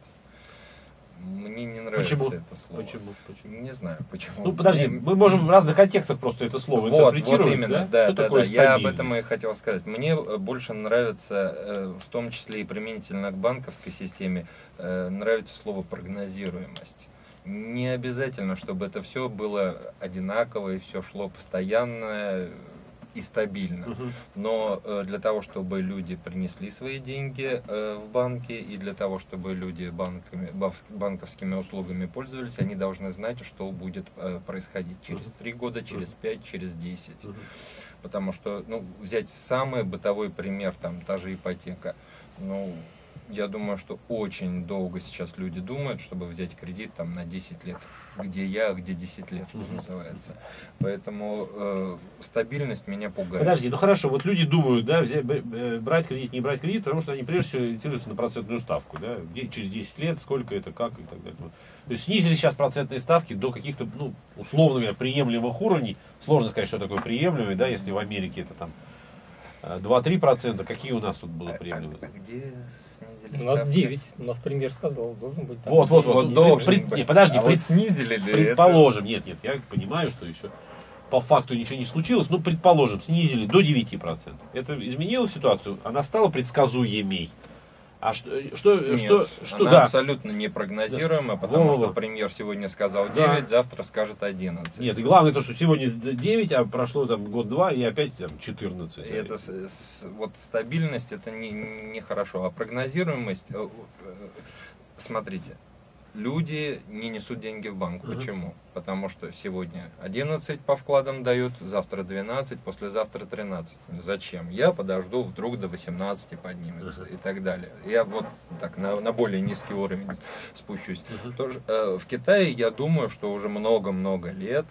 Мне не нравится это слово. Почему? Не знаю, почему. Ну, подожди, мы можем в разных контекстах просто это слово интерпретировать. Вот именно, да? Я об этом и хотел сказать. Мне больше нравится, в том числе и применительно к банковской системе, нравится слово «прогнозируемость». Не обязательно, чтобы это все было одинаково и все шло постоянно и стабильно. Но для того, чтобы люди принесли свои деньги в банки, и для того, чтобы люди банковскими услугами пользовались, они должны знать, что будет происходить через 3 года, через 5, через 10. Потому что, взять самый бытовой пример, там, та же ипотека. Я думаю, что очень долго сейчас люди думают, чтобы взять кредит там, на 10 лет. Где я, где 10 лет, что называется. Поэтому стабильность меня пугает. Подожди, хорошо, вот люди думают, да, брать кредит, не брать кредит, потому что они прежде всего ориентируются на процентную ставку. Да, через 10 лет, сколько это, как и так далее. То есть снизили сейчас процентные ставки до каких-то, условно говоря, приемлемых уровней. Сложно сказать, что такое приемлемый, да, если в Америке это там 2-3%, какие у нас тут было приемлемые? Где снизили У нас ставки? 9, у нас премьер сказал, должен быть там. Вот. Должен быть. Не, подожди, вот снизили ли предположим, нет, я понимаю, что еще по факту ничего не случилось, но предположим, снизили до 9%. Это изменило ситуацию? Она стала предсказуемей? А она да? абсолютно непрогнозируема, потому что премьер сегодня сказал 9, завтра скажет 11. Нет, и главное то, что сегодня 9, а прошло там год-два, и опять там 14. Это вот стабильность, это не хорошо. А прогнозируемость, смотрите, люди не несут деньги в банк. Почему? Потому что сегодня 11 по вкладам дают, завтра 12, послезавтра 13. Зачем? Я подожду, вдруг до 18 поднимется и так далее. Я вот так на более низкий уровень спущусь. Тоже, в Китае, я думаю, что уже много-много лет,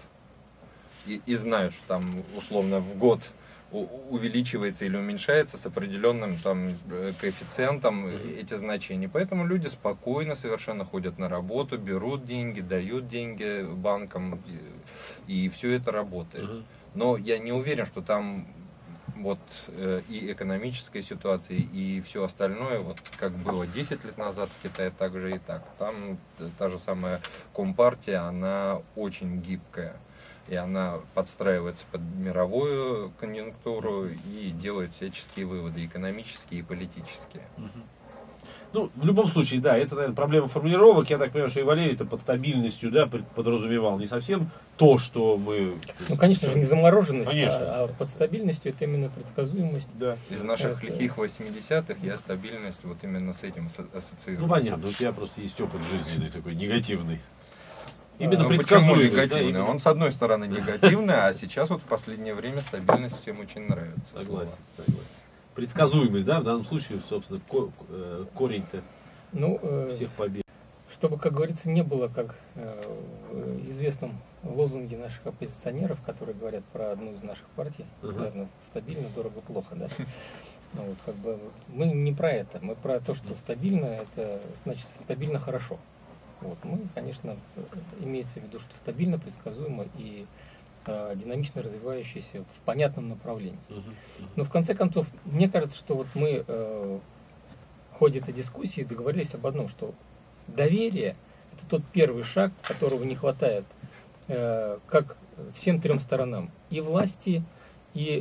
и знаю, что там условно в год увеличивается или уменьшается с определенным там коэффициентом эти значения. Поэтому люди спокойно совершенно ходят на работу, берут деньги, дают деньги банкам, и все это работает. Но я не уверен, что там вот и экономической ситуации, и все остальное, вот как было 10 лет назад в Китае, так же и так. Там та же самая Компартия, она очень гибкая. И она подстраивается под мировую конъюнктуру и делает всяческие выводы, экономические и политические. Ну, в любом случае, да, это, наверное, проблема формулировок. Я так понимаю, что и Валерий это под стабильностью, да, подразумевал не совсем то, что мы... Ну, конечно же, не замороженность, Конечно. а под стабильностью это именно предсказуемость. Да. Из наших лихих 80-х я стабильность вот именно с этим ассоциирую. Ну, понятно, у тебя просто есть опыт жизненный такой, негативный. Именно Ну, почему предсказуемость. Да, негативный? именно... Он, с одной стороны, негативный, а сейчас вот в последнее время стабильность всем очень нравится. Согласен. Предсказуемость, да, в данном случае, собственно, корень-то всех побед. Чтобы, как говорится, не было, как в известном лозунге наших оппозиционеров, которые говорят про одну из наших партий, наверное, стабильно, дорого, плохо, да. Ну, вот, как бы, мы не про это, мы про то, что стабильно, это значит стабильно хорошо. Вот, мы, конечно, имеется в виду, что стабильно, предсказуемо и динамично развивающийся в понятном направлении. Но в конце концов, мне кажется, что вот мы в ходе этой дискуссии договорились об одном, что доверие – это тот первый шаг, которого не хватает как всем трем сторонам. И власти, и,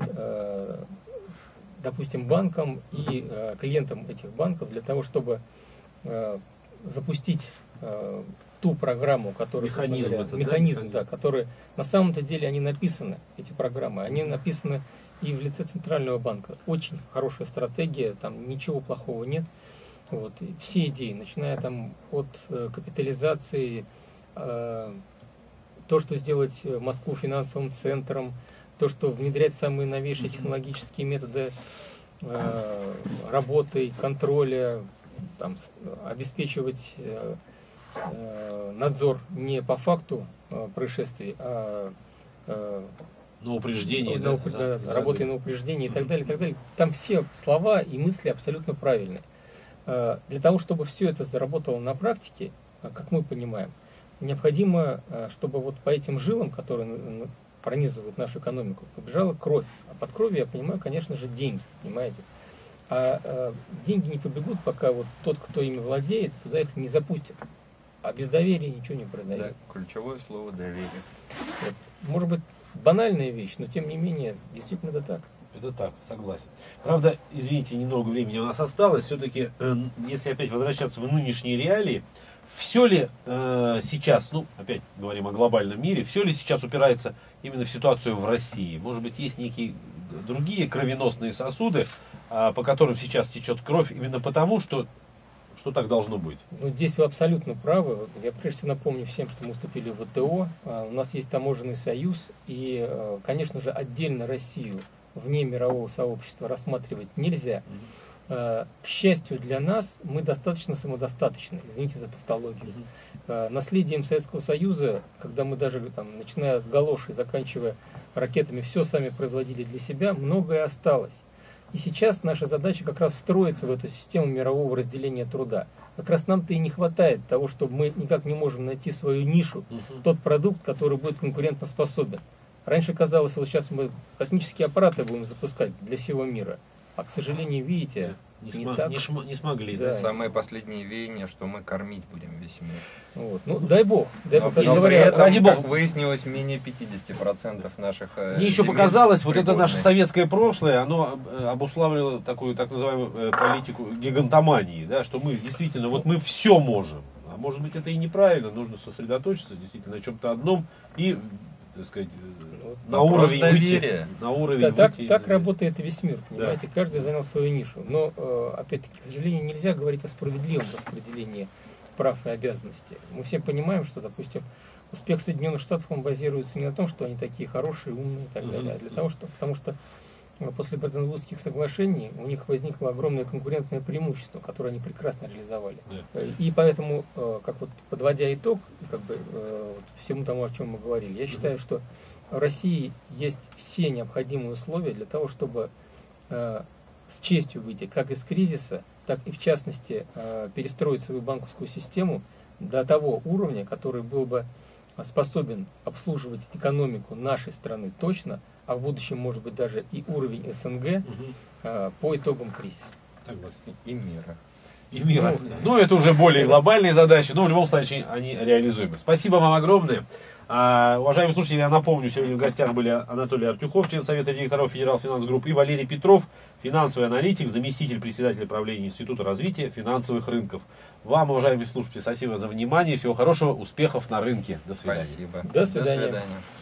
допустим, банкам, и клиентам этих банков для того, чтобы запустить ту программу, которую механизм, да, который на самом-то деле они написаны, эти программы, они написаны и в лице Центрального банка. Очень хорошая стратегия, там ничего плохого нет. Вот, и все идеи, начиная там от капитализации, то, что сделать Москву финансовым центром, то, что внедрять самые новейшие технологические методы работы, контроля, там, обеспечивать надзор не по факту происшествий, а на упреждение, работы на упреждение и так далее, и так далее. Там все слова и мысли абсолютно правильные. Для того, чтобы все это заработало на практике, как мы понимаем, необходимо, чтобы вот по этим жилам, которые пронизывают нашу экономику, побежала кровь. А под кровью я понимаю, конечно же, деньги, понимаете? А деньги не побегут, пока вот тот, кто ими владеет, туда их не запустит. А без доверия ничего не произойдет. Да, ключевое слово доверие. Вот. Может быть, банальная вещь, но тем не менее, действительно это так. Это так, согласен. Правда, извините, немного времени у нас осталось. Все-таки, если опять возвращаться в нынешние реалии, все ли сейчас, ну, опять говорим о глобальном мире, все ли сейчас упирается именно в ситуацию в России? Может быть, есть некие другие кровеносные сосуды, по которым сейчас течет кровь, именно потому, что так должно быть? Ну, здесь вы абсолютно правы. Я прежде всего напомню всем, что мы вступили в ВТО. У нас есть таможенный союз. И, конечно же, отдельно Россию вне мирового сообщества рассматривать нельзя. К счастью для нас, мы достаточно самодостаточны. Извините за тавтологию. Наследием Советского Союза, когда мы даже, там, начиная от галоши, заканчивая ракетами, все сами производили для себя, многое осталось. И сейчас наша задача как раз встроиться в эту систему мирового разделения труда. Как раз нам-то и не хватает того, что мы никак не можем найти свою нишу, тот продукт, который будет конкурентоспособен. Раньше казалось, вот сейчас мы космические аппараты будем запускать для всего мира. А, к сожалению, видите, не смогли. Да. Самое последнее веяние, что мы кормить будем весь мир. Вот. Ну, дай бог. Но при этом, как выяснилось, менее 50% наших Мне еще показалось, вот это наше советское прошлое, оно обуславливало такую так называемую политику гигантомании, да, что мы действительно, вот мы все можем. А может быть, это и неправильно, нужно сосредоточиться действительно на чем-то одном и, так сказать, на уровень доверия. Так работает весь мир, понимаете, да. Каждый занял свою нишу. Но, опять-таки, к сожалению, нельзя говорить о справедливом распределении прав и обязанностей. Мы все понимаем, что, допустим, успех Соединенных Штатов, он базируется не на том, что они такие хорошие, умные и так далее, а потому что после Бреттон-Вудских соглашений у них возникло огромное конкурентное преимущество, которое они прекрасно реализовали. Да. И поэтому, как вот подводя итог, как бы всему тому, о чем мы говорили, я считаю, что в России есть все необходимые условия для того, чтобы с честью выйти как из кризиса, так и в частности перестроить свою банковскую систему до того уровня, который был бы способен обслуживать экономику нашей страны точно, а в будущем, может быть, даже и уровень СНГ по итогам кризиса. И мира. И мира. Ну, это уже более глобальные задачи, но в любом случае они реализуемы. Спасибо вам огромное. Уважаемые слушатели, я напомню, сегодня в гостях были Анатолий Артюхов, член Совета директоров Федерал Финанс Групп, и Валерий Петров, финансовый аналитик, заместитель председателя правления Института развития финансовых рынков. Вам, уважаемые слушатели, спасибо за внимание, всего хорошего, успехов на рынке. До свидания. Спасибо. До свидания. До свидания.